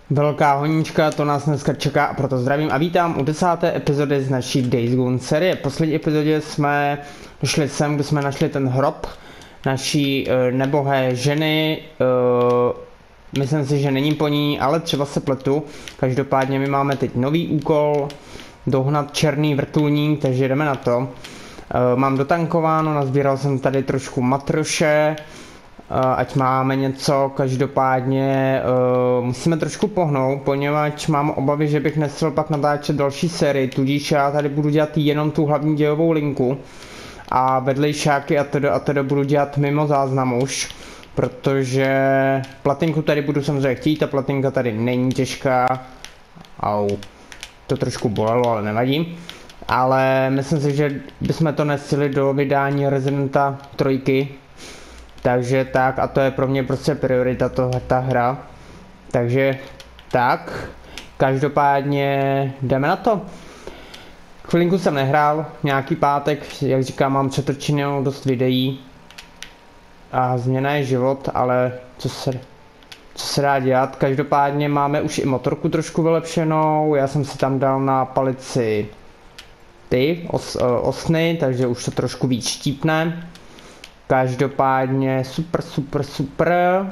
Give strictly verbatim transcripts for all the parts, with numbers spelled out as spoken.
Velká honíčka, to nás dneska čeká a proto zdravím a vítám u desáté epizody z naší Days Gone série. V poslední epizodě jsme došli sem, kde jsme našli ten hrob naší uh, nebohé ženy. Uh, myslím si, že není po ní, ale třeba se pletu. Každopádně my máme teď nový úkol, dohnat černý vrtulník, takže jdeme na to. Uh, mám dotankováno, nazbíral jsem tady trošku matroše, ať máme něco, každopádně uh, musíme trošku pohnout, poněvadž mám obavy, že bych nechtěl pak natáčet další sérii, tudíž já tady budu dělat jenom tu hlavní dějovou linku a vedlejšáky a teda a teda budu dělat mimo záznam už, protože platinku tady budu samozřejmě chtít, ta platinka tady není těžká, au, to trošku bolelo, ale nevadí. Ale myslím si, že bychom to nesili do vydání Residenta trojky. Takže tak, a to je pro mě prostě priorita toho, ta hra. Takže tak, každopádně jdeme na to. Chvilinku jsem nehrál, nějaký pátek, jak říkám, mám přetočenou dost videí. A změna je život, ale co se, co se dá dělat. Každopádně máme už i motorku trošku vylepšenou, já jsem si tam dal na palici ty os, osny, takže už to trošku víc štípne. Každopádně super, super, super.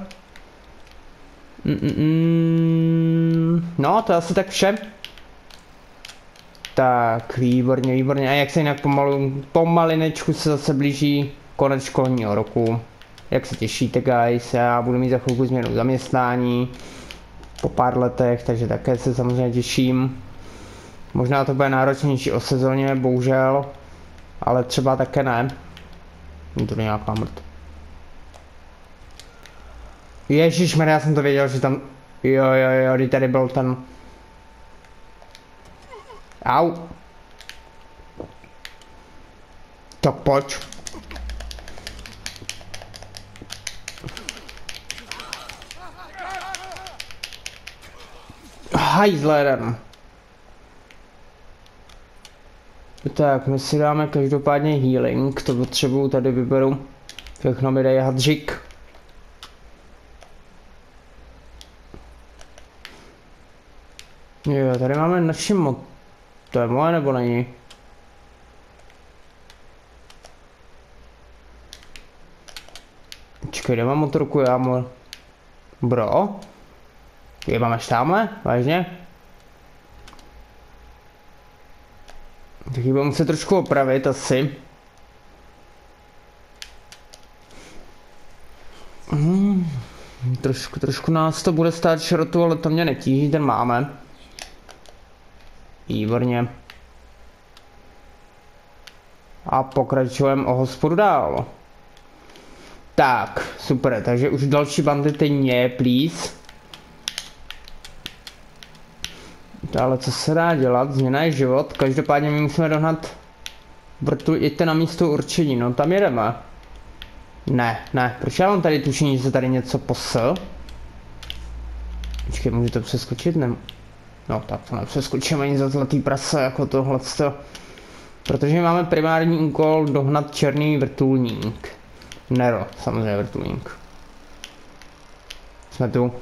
Mm, mm, mm. No, to je asi tak vše. Tak, výborně, výborně. A jak se jinak pomalu, pomalinečku se zase blíží konec školního roku. Jak se těšíte, guys? Já budu mít za chvilku změnu zaměstnání po pár letech, takže také se samozřejmě těším. Možná to bude náročnější o sezóně, bohužel, ale třeba také ne. To je nějaká mrt. Ježišmarja, já jsem to věděl, že tam... Jo, jo, jo, kdy tady byl ten... Au. Tak pojď. Hajzlerem. Tak, my si dáme každopádně healing, to potřebuju, tady vyberu, všechno mi dají hadžik. Jo, tady máme naši mod... To je moje nebo není? Počkej, kde mám motorku, já mu... Bro? Je mám až tamhle? Vážně? Tak ji budu muset trošku opravit asi. Hmm, trošku, trošku nás to bude stát šrotu, ale to mě netíží, ten máme. Výborně. A pokračujeme o hospodu dál. Tak, super, takže už další bandity nie, please. Ale co se dá dělat, změna je život, každopádně my musíme dohnat vrtul, jeďte na místo určení, no tam jedeme. Ne, ne, proč já mám tady tušení, že se tady něco posl? Počkej, můžu to přeskočit? Ne. No tak to nepřeskočím ani za zlatý prase jako tohleto. Protože máme primární úkol dohnat černý vrtulník. Nero, samozřejmě vrtulník. Jsme tu.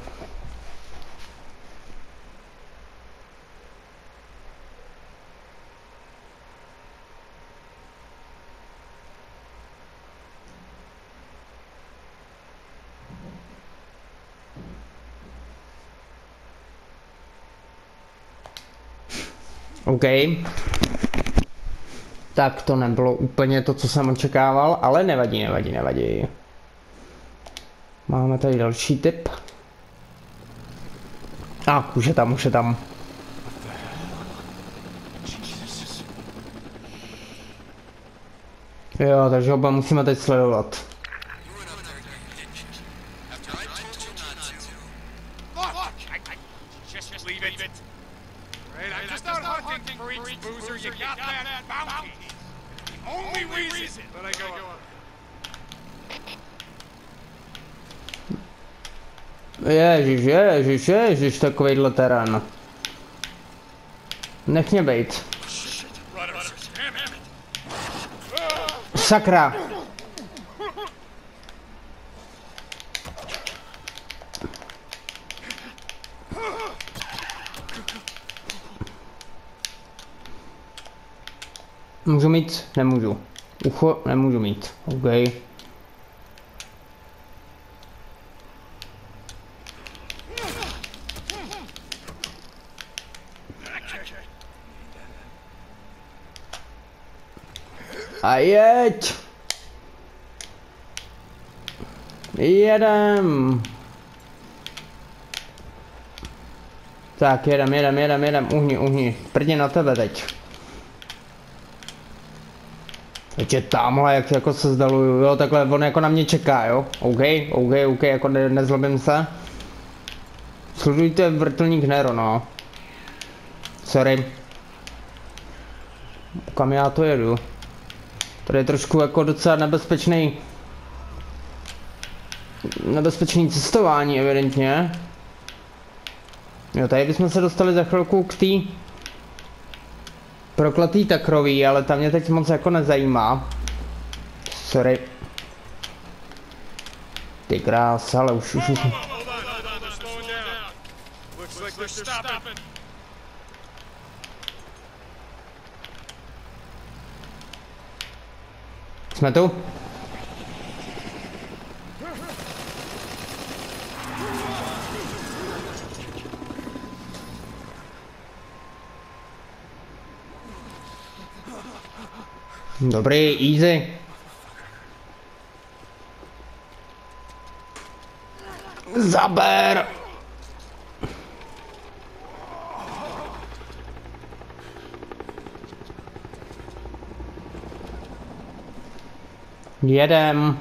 OK. Tak to nebylo úplně to, co jsem očekával, ale nevadí, nevadí, nevadí. Máme tady další tip. A, ah, už je tam, už je tam. Jo, takže oba musíme teď sledovat. Ježiš, ježiš, ježiš, takovejhle terén. Nech mě bejt. Sakra. Můžu mít? Nemůžu. Ucho nemůžu mít. OK. A jeď! Jedem! Tak, jedem, jedem, jedem, jedem, uhni, uhni. Prdě na tebe teď. Teď je tamhle, jak jako se zdaluju, jo, takhle on jako na mě čeká, jo. OK, OK, OK, jako ne, nezlobím se. Sledujte vrtulník Nero, no. Sorry. Kam já to jedu? Tady je trošku jako docela nebezpečný nebezpečný cestování, evidentně. Jo, tady bychom se dostali za chvilku k té prokletý takrový, ale tam mě teď moc jako nezajímá. Sorry. Ty krás, ale už už už. Jsme tu? Dobrý, easy. Zaber! Jedem.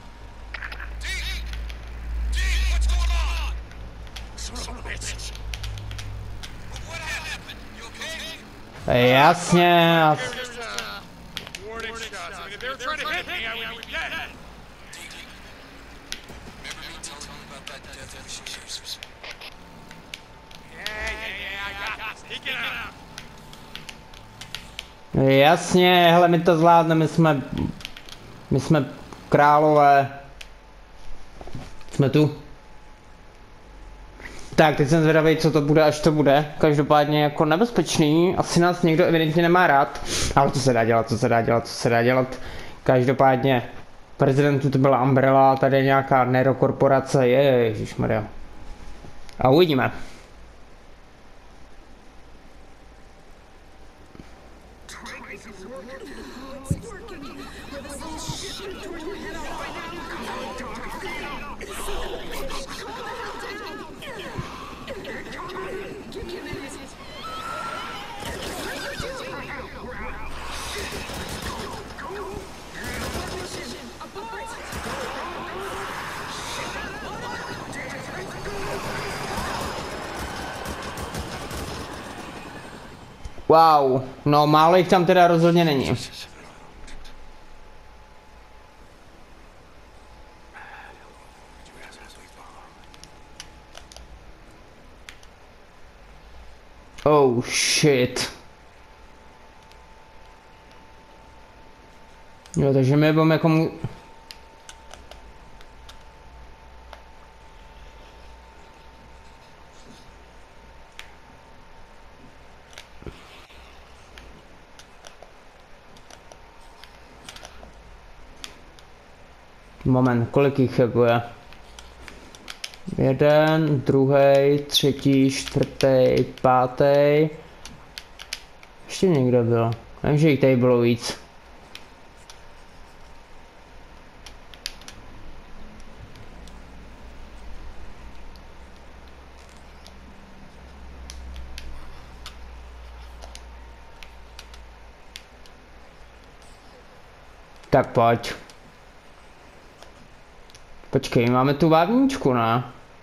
Jasně. Jasně, hele, my to zvládneme, my jsme, my jsme králové. Jsme tu. Tak, teď jsem zvědavý, co to bude, až to bude. Každopádně jako nebezpečný, asi nás někdo evidentně nemá rád. Ale co se dá dělat, co se dá dělat, co se dá dělat. Každopádně, prezidentu to byla Umbrella, tady je nějaká Nero korporace, ježišmarja. A uvidíme. Wow, no málo jich tam teda rozhodně není. Oh shit. Jo, takže my budeme jako mu... Moment, kolik jich jako je? Jeden, druhý, třetí, čtvrtý, pátý. Ještě někdo byl. Vím, že jich tady bylo víc. Tak pojď. Počkej, máme tu vábničku, ne?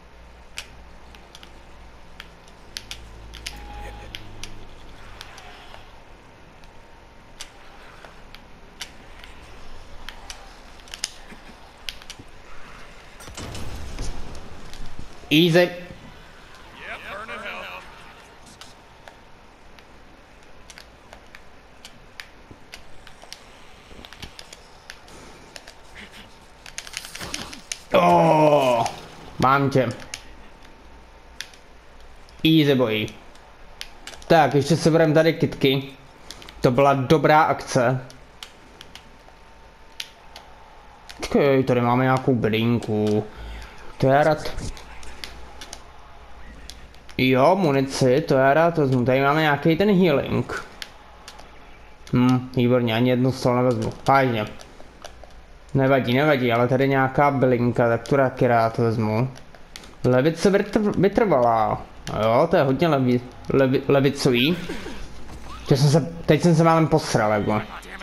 Easy. Oh, mám tě. Easy boy. Tak, ještě se bereme tady kitky. To byla dobrá akce. Počkej, tady máme nějakou bylinku. To já rád. Jo, munici, to já rád vezmu. Tady máme nějaký ten healing. Hm, výborně, ani jednu z toho nevezmu. Fajně. Nevadí, nevadí, ale tady nějaká bylinka, tak tu taky rád vezmu. Levice vytrvalá. Jo, to je hodně levi, levi, levicový. Teď jsem se, teď jsem se málem posral, jako.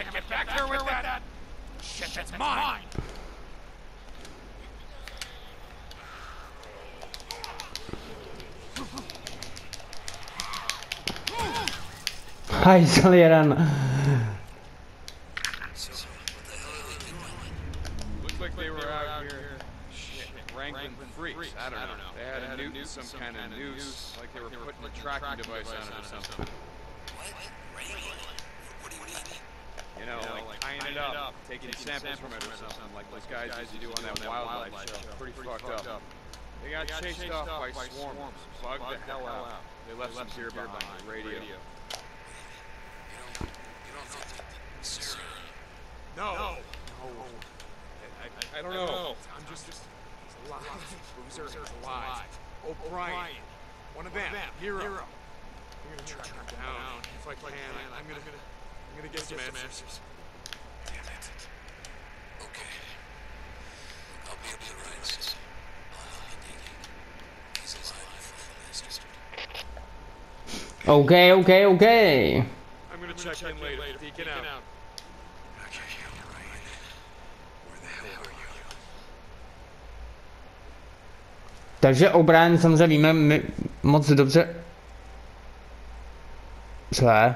Hajzl jeden. Some kind of noose, like they were putting a tracking device on it or something. What do you mean? You know, like tying it up, taking samples from it or something, like those guys used to do on that wildlife show. Pretty fucked up. They got chased off by swarms, bugged the hell out. They left some gear behind, the radio. You don't, you don't think that Sarah... No. No. I, I, I don't know. I'm just, just alive. Boozer is alive. O'Brien, one of them, hero. hero. I'm gonna track him down if I can. I'm gonna, I'm gonna get some answers. Damn it. Okay. I'll be up the rights. I'll help you dig it. He's alive, bastard. Okay, okay, okay. I'm gonna check in later. Deacon out. Okay, O'Brien. Where the hell are you? Takže O'Brien samozřejmě víme my moc dobře. Co je?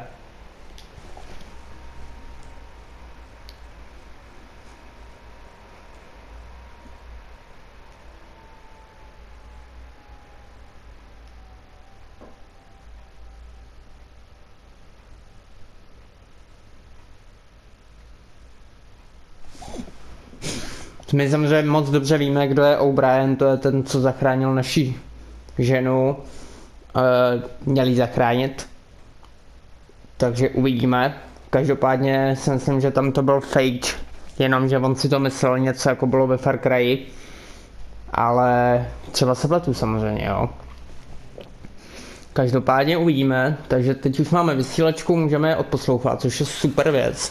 My samozřejmě moc dobře víme, kdo je O'Brien, to je ten, co zachránil naši ženu. E, měl ji zachránit. Takže uvidíme. Každopádně si myslím, že tam to byl fake, jenomže on si to myslel něco, jako bylo ve Far Cry. Ale třeba se pletu samozřejmě, jo. Každopádně uvidíme, takže teď už máme vysílačku, můžeme je odposlouchat, což je super věc.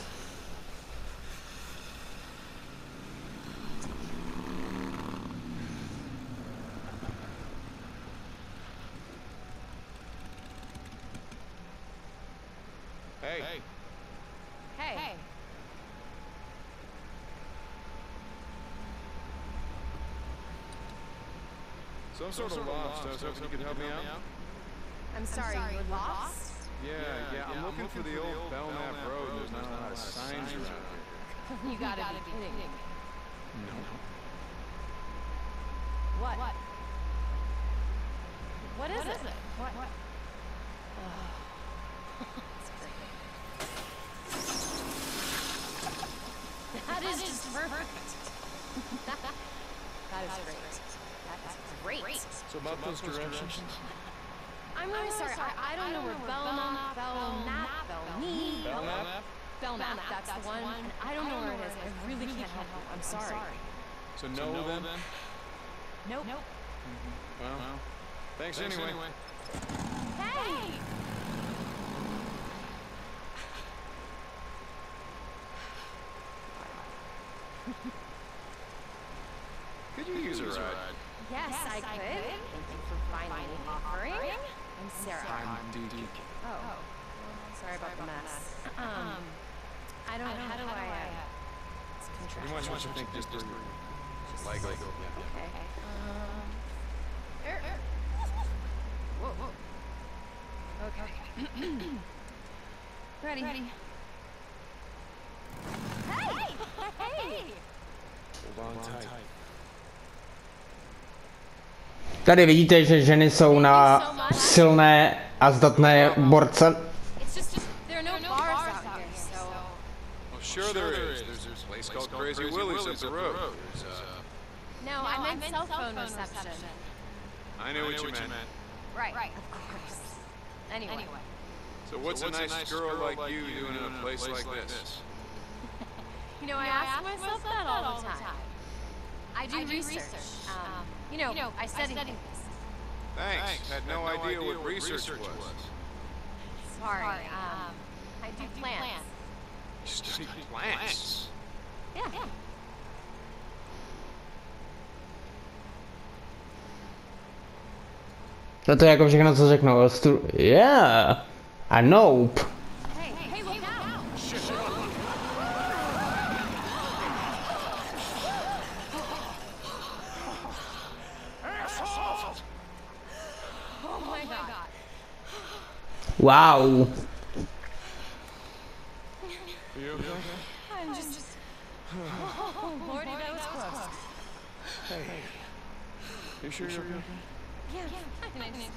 So I'm sort of lost. I was hoping you could help me out. I'm sorry, you were lost? Yeah, yeah. I'm looking for the old Belknap Road. There's not a lot of signs around here. You gotta be kidding me. No. What? What is it? What? That is just perfect. That is great. That is great. So about those directions? I'm really sorry. I, I don't know where Belknap, Belknap, Belknap, Belknap? Belknap, that's the one. And I don't know where it is. I really can't help you. I'm sorry. So no, then? Nope. Well, thanks, thanks anyway. anyway. Hey! Could you use a ride? Yes, yes I, I could. could. Thank you for finally offering. I'm Sarah. I'm Deacon. Oh. oh. Sorry about the mess. Um, I don't know. How do I, uh, it's You might want to think just just like like yeah. Okay. Um, er, er. Whoa, whoa. Okay. Ready. Ready. Hey! Hey! Hold on tight. Tady vidíte, že ženy jsou na silné a zdatné borce. Sure there is. There's a place called Crazy Willie's up the road. No, I meant cell phone reception. I knew what you meant. Right, of course. Anyway. So what's a nice girl like you doing in a place like this? You know, I ask myself that all the time. I do research. Um, you know, I study things. Thanks. Had no idea what research was. Sorry, um, I do plants. You study plants? Yeah. Yeah. No to je jako všechno, co řeknu. Stu... Yeah. A nope. Hey, hey, look out! Oh my god. Wow. You okay? I'm just... Oh, Lordy, that was close. Hey. You sure you're okay? Yeah, yeah, I can.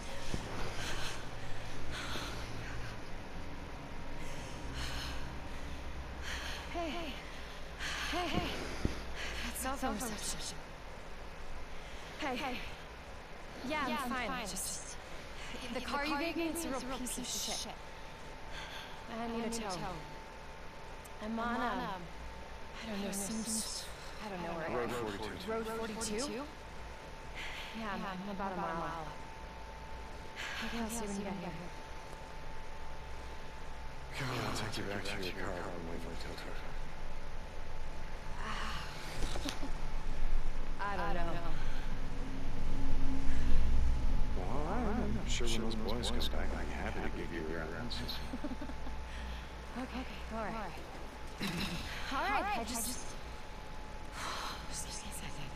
Hey, hey, hey, hey. That's cell phone reception. Hey, hey. Yeah, I'm, yeah, I'm fine. fine. Just the, the car, car you gave me, it's a real piece, piece of shit. shit. I need, I need a tow. tow. I'm on, um, I don't know, some, I don't know where I am. Road forty-two. Road forty-two? Yeah, I'm, I'm about a mile out. Okay, I'll see when you get here. Come on, I'll take you back to your car. I'm waiting for the tow. I don't know. Well, I'm sure when those boys come back, I'm happy to give you your answers. Okay, all right. All right, I just... Just give me a second.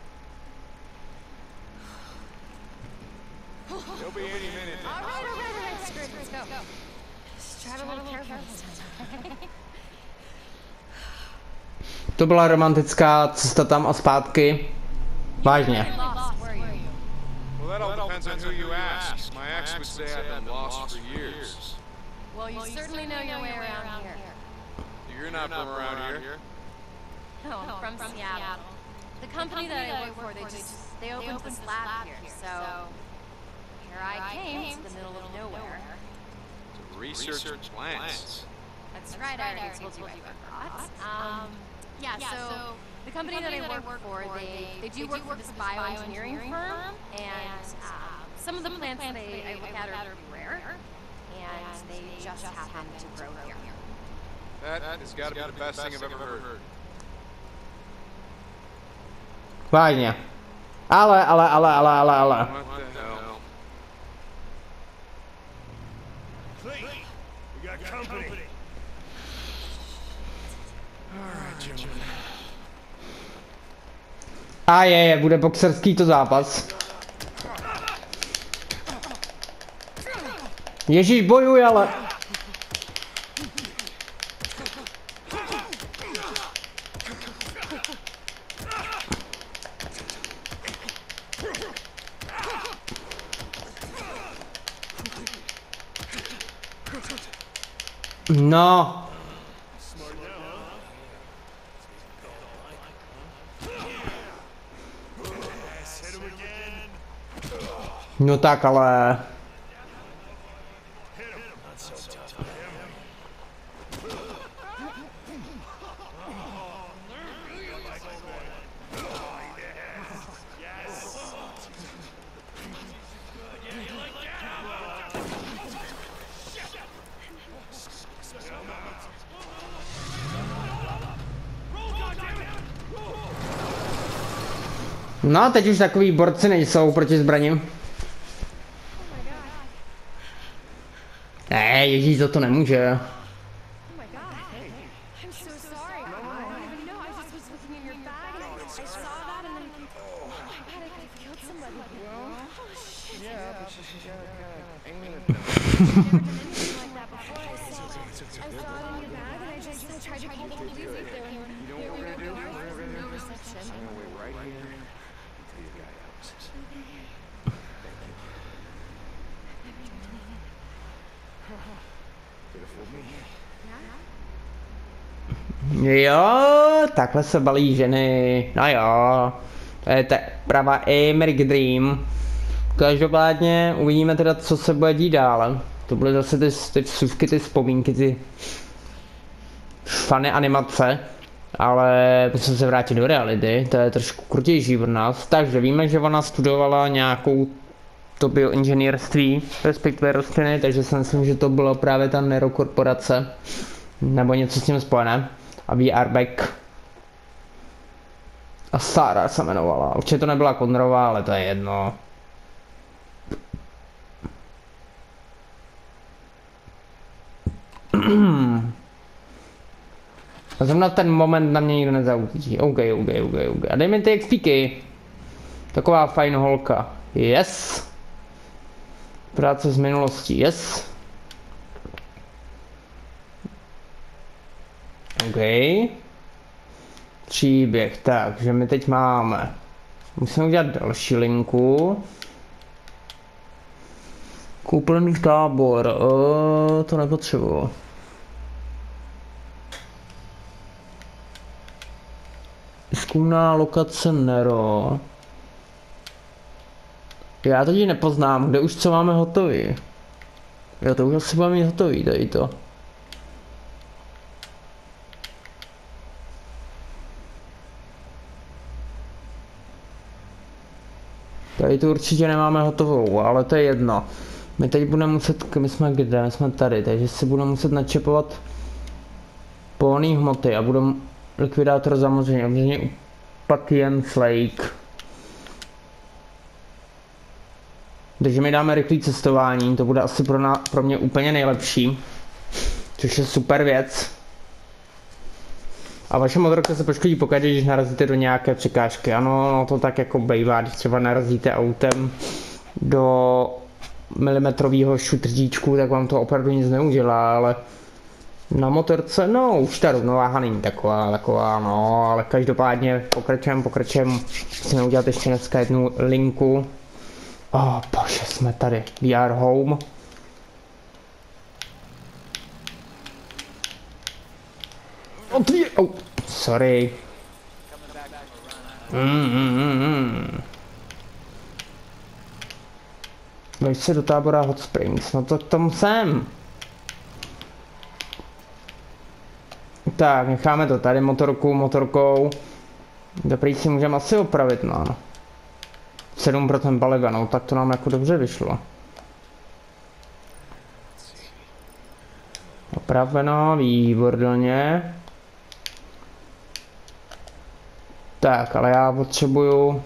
There'll be any minute now. All right, all right, all right, screw it, let's go. Just try to be careful this time. To byla romantická cesta tam a zpátky. Vážně. Well, that all depends on who you ask. My ex would say I've been lost for years. Well, you certainly know your way around here. You're not from around here? No, I'm from Seattle. The company that I work for, they just, they opened this lab here, so here I came to the middle of nowhere. To research plants. That's right, I already told you I forgot. Um, yeah, so the company that I work for, they, they do work for this bioengineering firm, and um, some of the plants that I, I look at are pretty rare, and they just happen to grow here. That has got to be the best thing I've ever heard. Vážně. Ale, ale, ale, ale, ale, ale. What the hell? Clee, we got company. Alright, gentlemen. A je, je, bude boxerský to zápas. Ježíš, bojuj, ale... No. No tak, ale... No, teď už takový borci nejsou proti zbraním. Ne, ježíš, za to nemůže. Jo, takhle se balí ženy, no jo, to je ta pravá American Dream. Každopádně uvidíme teda, co se bude dít dál. to byly zase ty, ty vsuvky, ty vzpomínky, ty fany animace, ale musím se vrátit do reality, to je trošku krutější pro nás. Takže víme, že ona studovala nějakou to bioinženýrství, respektive rostliny, takže si myslím, že to bylo právě ta neurokorporace, nebo něco s tím spojené. A V R Back. A Sarah se jmenovala. Určitě to nebyla Connerová, ale to je jedno. A zrovna ten moment na mě nikdo nezautíží. OK, OK, OK, OK. A dej mi ty expíky. Taková fajn holka. Yes. Práce z minulosti. Yes. OK. Příběh. Takže my teď máme. Musíme udělat další linku. Koupený tábor. O, to nepotřebuji. Zkumná lokace Nero. Já totiž nepoznám, kde už co máme hotový. Jo, to už asi budeme mít hotový, tady to. Tady to určitě nemáme hotovou, ale to je jedno. My teď budeme muset, my jsme kde, my jsme tady, takže si budeme muset načepovat polné hmoty a budeme likvidátor samozřejmě, samozřejmě Patience Lake. Takže mi dáme rychlé cestování, to bude asi pro, na, pro mě úplně nejlepší. Což je super věc. A vaše motorka se poškodí pokaždé, když narazíte do nějaké překážky. Ano, no to tak jako bývá, když třeba narazíte autem do milimetrového šutrdíčku, tak vám to opravdu nic neudělá, ale na motorce, no už ta rovnováha není taková, taková, no, ale každopádně pokračujeme, pokračujeme. Musíme udělat ještě dneska jednu linku. Oh, bože, jsme tady. We are home. Otvír... Oh, sorry. Mm, mm, mm. Veď se do tábora Hot Springs, no to tam jsem. Tak, necháme to tady motorku, motorkou. Dobrý, si můžeme asi opravit, no. sedm procent paliva, no, tak to nám jako dobře vyšlo. Opraveno, výborně. Tak, ale já potřebuju...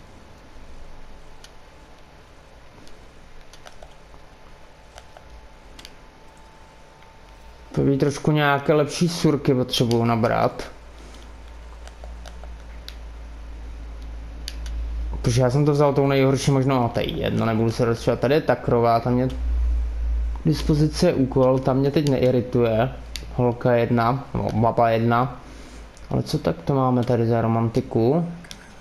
To by trošku nějaké lepší surky potřebuju nabrat. Protože já jsem to vzal tou nejhorší možnou, a tady jedno, nebudu se rozčovat, tady je takrová, tam mě dispozice úkol, tam mě teď neirituje, holka jedna, nebo baba jedna, ale co tak to máme tady za romantiku?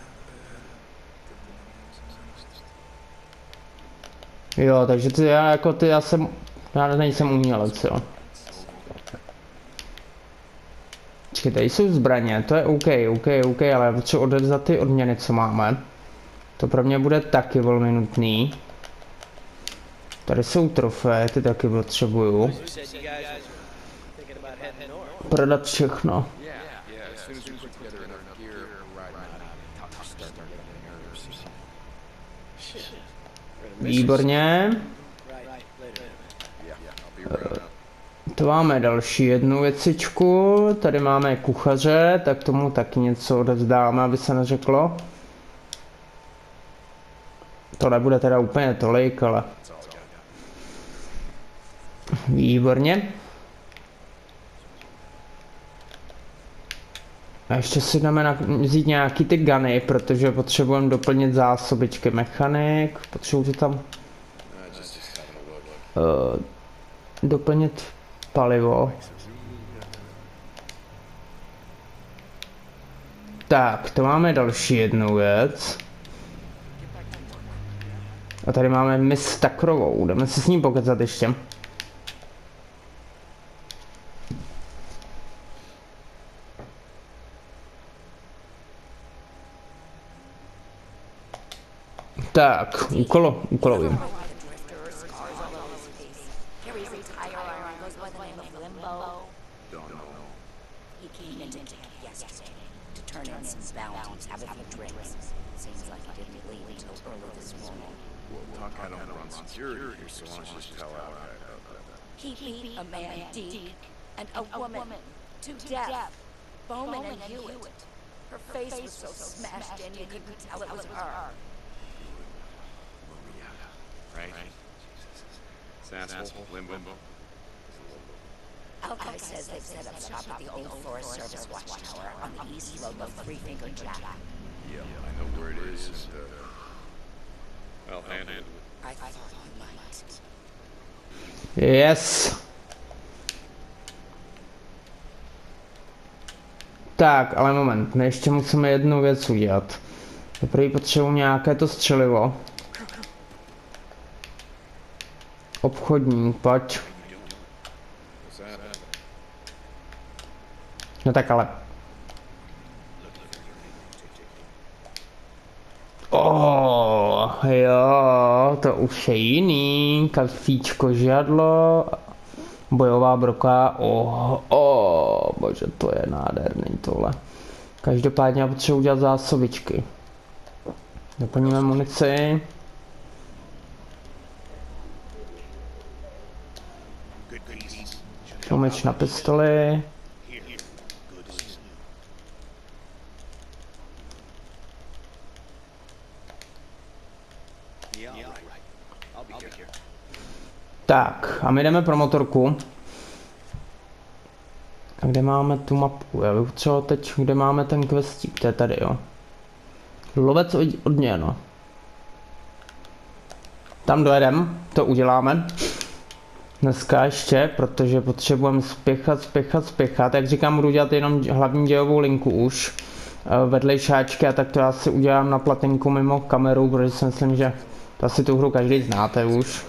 Jo, takže ty, já jako ty, já jsem, já nejsem umělec, jo. Počkej, tady jsou zbraně, to je OK, OK, OK, ale já potřebuji odevzat ty odměny, co máme. To pro mě bude taky velmi nutný. Tady jsou trofé, ty taky potřebuju. Prodat všechno. Výborně. To máme další jednu věcičku. Tady máme kuchaře, tak tomu taky něco odevzdáme, aby se neřeklo. To nebude teda úplně tolik, ale... Výborně. A ještě si jdeme na, vzít nějaký ty guny, protože potřebujeme doplnit zásobičky. Mechanik, potřebuji tam... Uh, doplnit palivo. Tak, to máme další jednu věc. A tady máme Miss Takrovou, jdeme si s ním pokecat ještě. Tak, úkolo, úkolovým. turn in some bounties, have a few drinks. Seems like he didn't leave until early this morning. Well, Tuck, I don't run security here, so why don't you just tell Al I about that? He beat a man, Deke, and a woman to death. Bowman and Hewitt. Her face was so smashed in you couldn't tell it was her. Right? Sassville, Limbo. Alki says they've set up shop at the old Forest Service watchtower on the east slope of Three Finger Jack. Yeah, I know where it is, and, uh... I'll handle it. I thought you might. Yes. Tak, ale moment, my ještě musíme jednu věc udělat. Teprve potřebuji nějaké to střelivo. Obchodník, pojď. No tak ale. Oh, jo, to už je jiný. Kafíčko, žadlo. Bojová broka. Oh, oh, bože, to je nádherný tohle. Každopádně já potřebuji udělat zásobičky. Doplníme munici. Meč na pistoli. Tak, a my jdeme pro motorku. A kde máme tu mapu? Já bych třeba teď, kde máme ten questík, to je tady, jo. Lovec odměno. Tam dojedem, to uděláme. Dneska ještě, protože potřebujeme spěchat, spěchat, spěchat. Jak říkám, budu dělat jenom hlavní dějovou linku už. Vedlejšáčky a tak to já si udělám na platinku mimo kameru, protože si myslím, že to asi tu hru každý znáte už.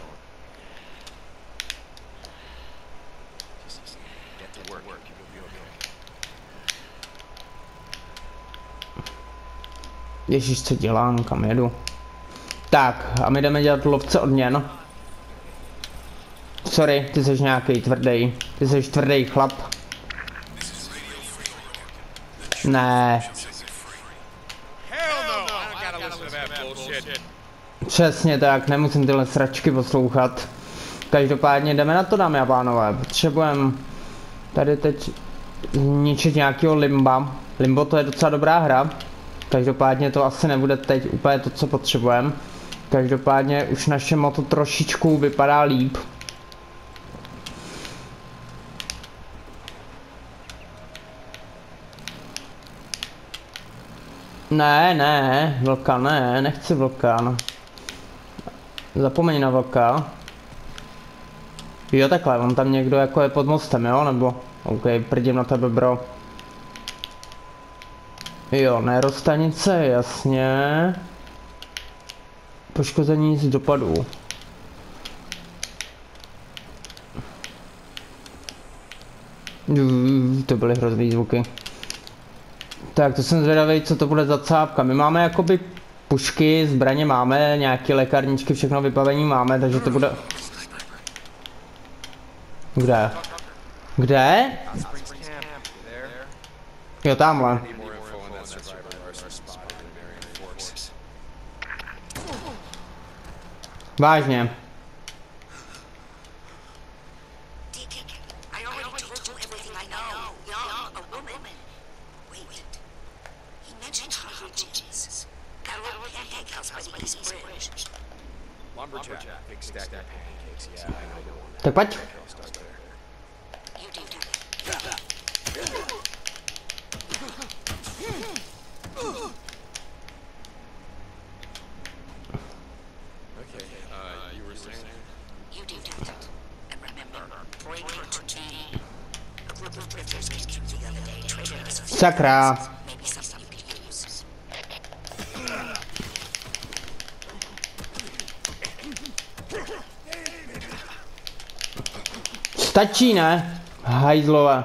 Ježíš, co dělám, kam jedu. Tak, a my jdeme dělat lovce odměn. Sorry, ty jsi nějaký tvrdý. Ty jsi tvrdý chlap. Ne. Přesně tak, nemusím tyhle sračky poslouchat. Každopádně jdeme na to, dámy a pánové. Potřebujeme tady teď zničit nějakého limba. Limbo to je docela dobrá hra. Každopádně to asi nebude teď úplně to, co potřebujeme. Každopádně už naše moto trošičku vypadá líp. Ne, ne, vlka, ne, nechci vlka, no. Zapomeň na vlka. Jo, takhle, on tam někdo jako je pod mostem, jo, nebo? OK, prdím na tebe, bro. Jo, nerostanice, jasně. Poškození z dopadů. To byly hrozný zvuky. Tak, to jsem zvědavý, co to bude za cápka. My máme jakoby pušky, zbraně máme, nějaké lékárničky, všechno vybavení máme, takže to bude... Kde? Kde? Jo, tamhle. Vážně. Tak pojď. Sakra. Stačí, ne? Hajzlové.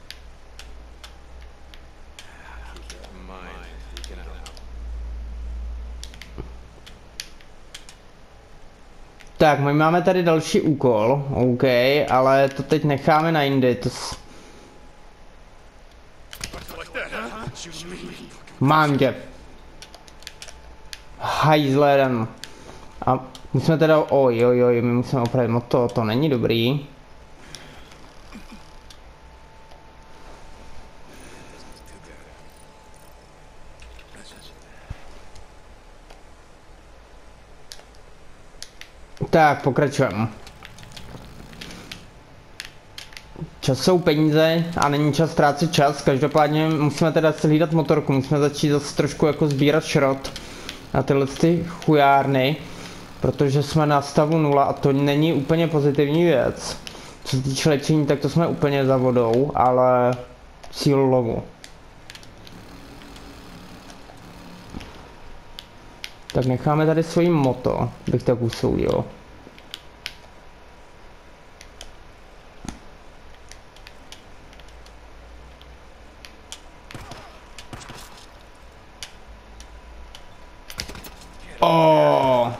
Tak, my máme tady další úkol, OK, ale to teď necháme na jindy, to s... Mám tě. Hajzle jeden. A musíme teda, oj, oj, oj, my musíme opravit moto, to není dobrý. Tak, pokračujeme. Čas jsou peníze a není čas ztrácet čas, každopádně musíme teda si hlídat motorku, musíme začít zase trošku jako sbírat šrot na tyhle ty chujárny, protože jsme na stavu nula a to není úplně pozitivní věc. Co se týče léčení, tak to jsme úplně za vodou, ale sílu lovu. Tak necháme tady svojí moto, bych tak usoudil. Oh.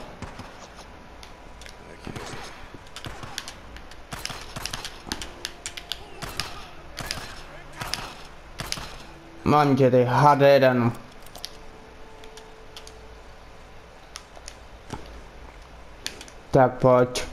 Mám tě, ty hade jeden. Tak pojď.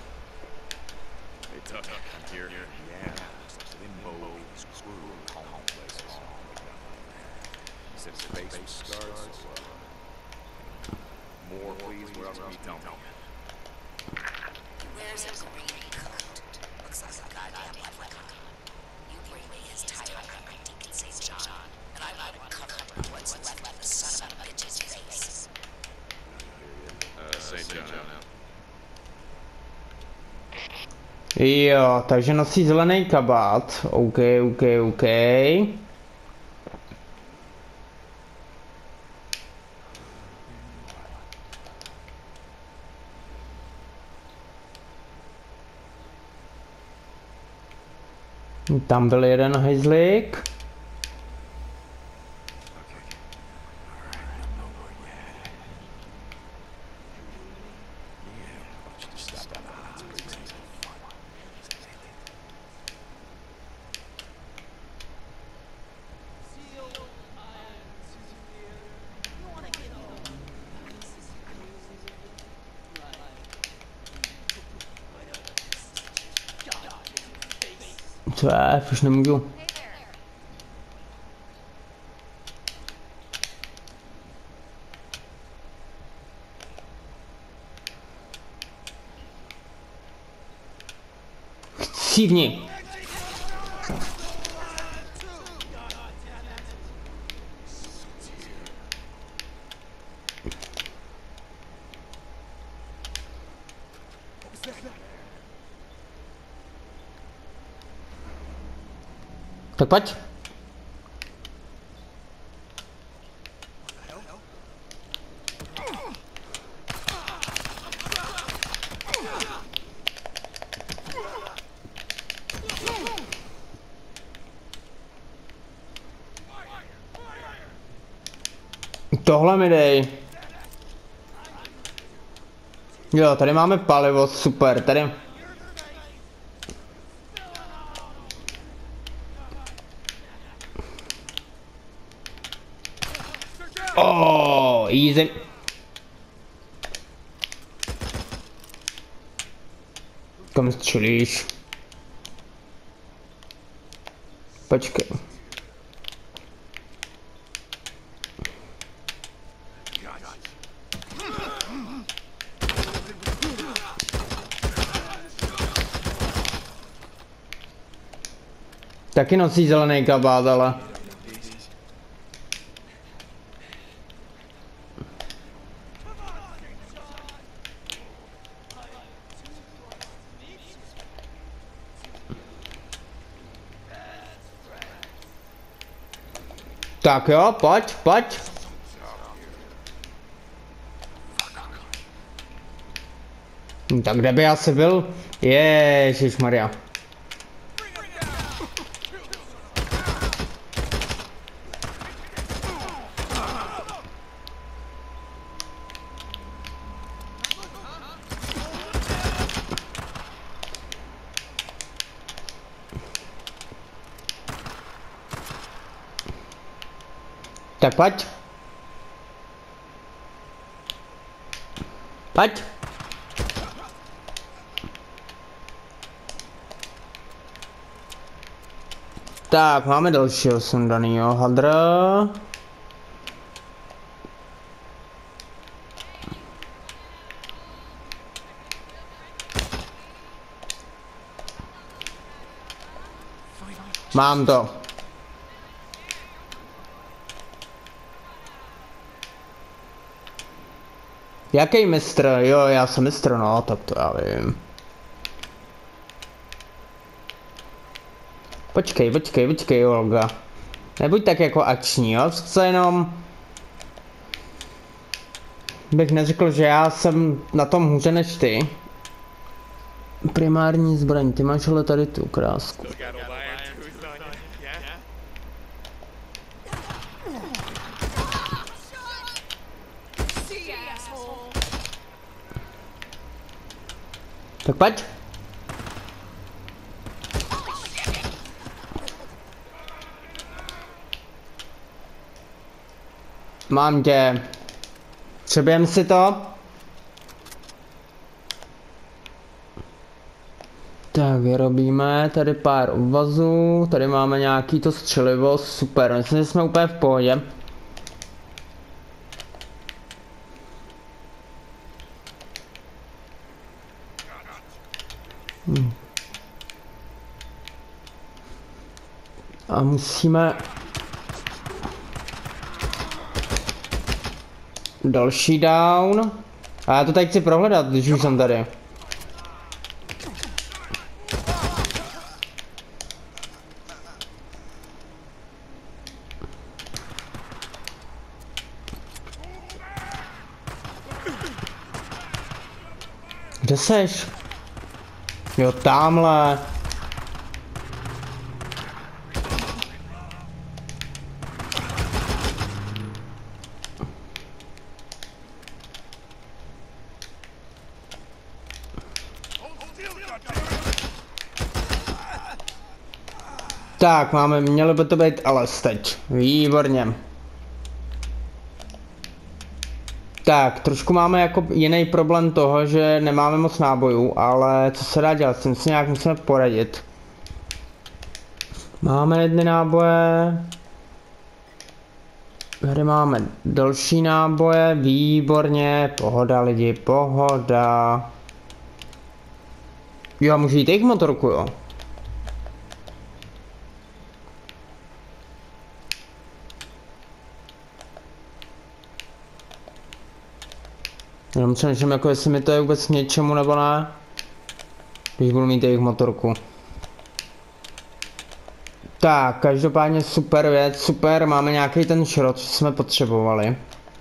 Jo, takže nosí zelený kabát. OK, OK, OK. Tam byl jeden hejzlík. Co je, už nemůžu. Chcívni. Tak pojď. Tohle mi dej. Jo, tady máme palivo, super, tady. Oh, easy. Kam střelíš? Počkej. Taky nosí zelený kabát, ale... Tak jo, pojď, pojď. Tak kde by asi byl? Ježišmarja. Tak pojď. Pojď. Tak, máme dalšího sundanýho hadra. Mám to. Jaký mistr? Jo, já jsem mistr, no, tak to já vím. Počkej, počkej, počkej, Olga. Nebuď tak jako akční, jo? Co jenom... Bych neřekl, že já jsem na tom hůře než ty. Primární zbraň, ty máš ale tady tu krásku. Tak pojď. Mám tě. Třebujem si to. Tak, vyrobíme tady pár obvazů. Tady máme nějaký to střelivo. Super, myslím, že jsme úplně v pohodě. Hmm. A musíme... Další down. A já to tady chci prohledat, když už jsem tady. Kde seš? Jo, tamhle. Tak, máme, mělo by to být Ales teď. Výborně. Tak, trošku máme jako jiný problém toho, že nemáme moc nábojů, ale co se dá dělat, s tím si nějak musíme poradit. Máme jedny náboje. Tady máme další náboje, výborně, pohoda lidi, pohoda. Jo, můžu jít jejich motorku, jo. Jenom přemýšlím, jako jestli mi to je vůbec k něčemu nebo ne. Když budu mít jejich motorku. Tak, každopádně super věc, super, máme nějaký ten šrot, co jsme potřebovali.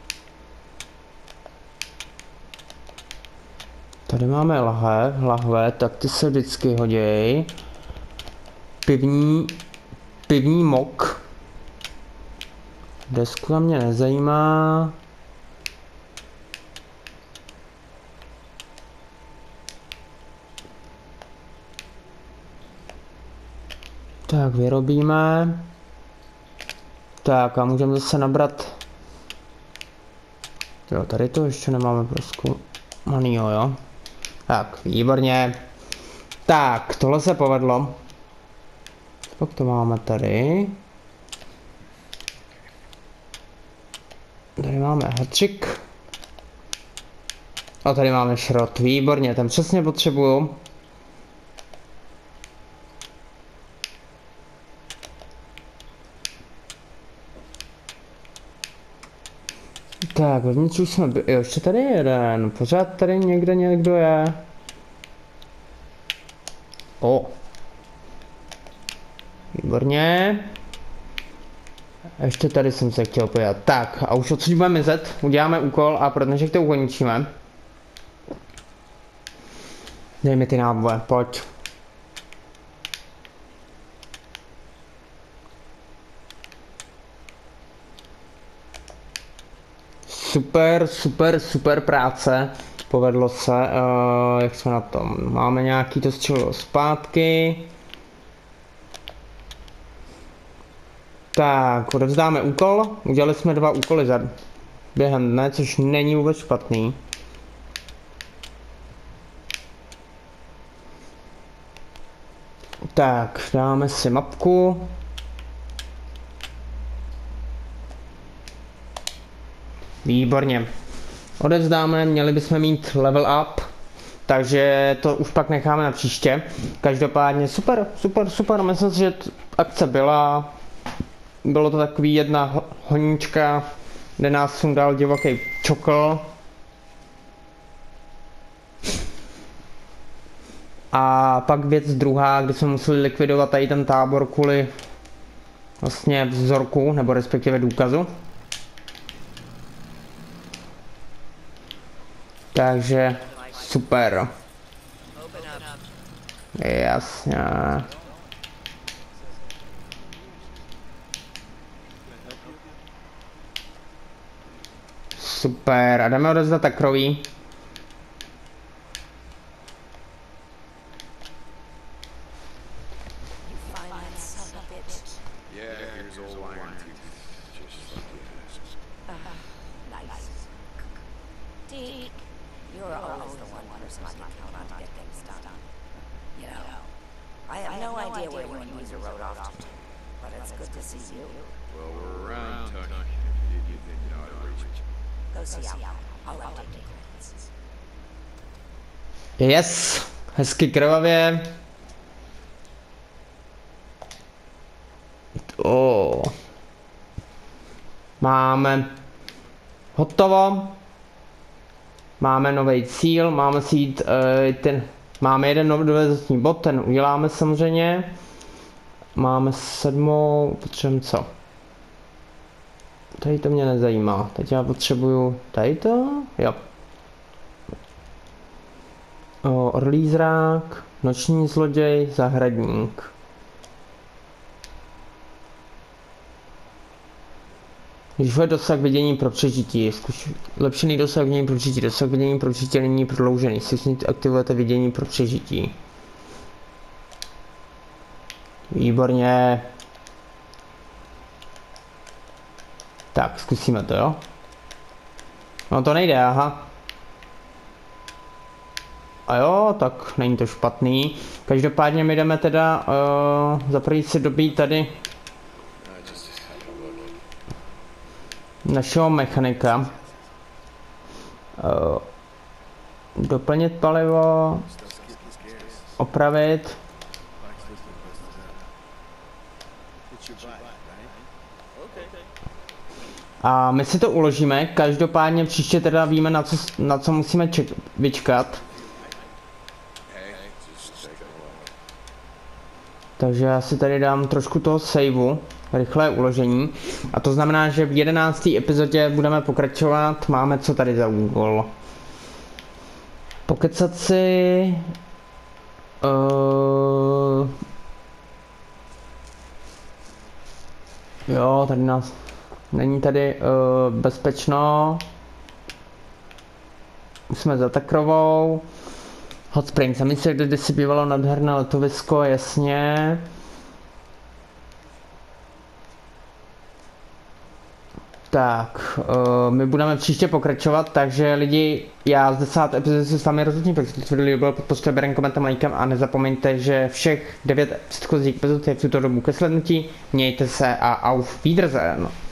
Tady máme lahve, lahve, tak ty se vždycky hoděj. Pivní, pivní mok. Desku na mě nezajímá. Tak, vyrobíme. Tak a můžeme zase nabrat. Jo, tady to ještě nemáme prozkoumanýho, jo. Tak, výborně. Tak, tohle se povedlo. Pak to máme tady. Tady máme hatřík. A tady máme šrot, výborně, ten přesně potřebuju. Tak, vevnitř už jsme byli, jo, ještě tady je jeden, pořád tady někde někdo je. O. Výborně. Ještě tady jsem se chtěl podívat. Tak, a už odsud budeme mizet, uděláme úkol a pro dnešek to ukončíme. Dej mi ty náboje, pojď. Super, super, super práce. Povedlo se, uh, jak jsme na tom. Máme nějaký to střelivo zpátky. Tak, odevzdáme úkol. Udělali jsme dva úkoly za během dne, což není vůbec špatný. Tak, dáme si mapku. Výborně. Odevzdáme, měli bychom mít level up, takže to už pak necháme na příště. Každopádně super, super, super, myslím si, že akce byla, bylo to takový jedna honíčka, kde nás sundal divoký čokl. A pak věc druhá, kdy jsme museli likvidovat tady ten tábor kvůli vlastně vzorku, nebo respektive důkazu. Takže super. Jasně. Super. A jdeme odezdat takrový. Yes, hezky krvavě. Oh. Máme hotovo. Máme nový cíl, máme si jít, uh, ten, máme jeden nový bod, ten uděláme samozřejmě. Máme sedmou, potřebujeme co? Tady to mě nezajímá, teď já potřebuju, tady to, jo. O, orlí zrák, noční zloděj, zahradník. Zvyšuje dosah vidění pro přežití. Zkuš... Lepšený dosah vidění pro přežití. Dosah vidění pro přežití není prodloužený. Si aktivujete vidění pro přežití. Výborně. Tak, zkusíme to, jo? No to nejde, aha. A jo, tak není to špatný. Každopádně my jdeme teda uh, za první si dobít tady našeho mechanika. Uh, doplnit palivo, opravit. A my si to uložíme, každopádně příště teda víme, na co, na co musíme ček, vyčkat. Takže já si tady dám trošku toho saveu, rychlé uložení. A to znamená, že v jedenácté epizodě budeme pokračovat. Máme co tady za úkol? Pokecat si... Uh, jo, tady nás... Není tady uh, bezpečno. Už jsme za Takrovou. Hot Springs, a místě, kde si bývalo nádherné letovisko, jasně. Tak, uh, my budeme příště pokračovat, takže lidi, já z desáté epizody se s vámi rozhodně, protože to video líbilo, podpořte běrem, komentem, lajkem a nezapomeňte, že všech devět předchozích epizod je v tuto dobu ke slednutí. Mějte se a auf Wiedersehen.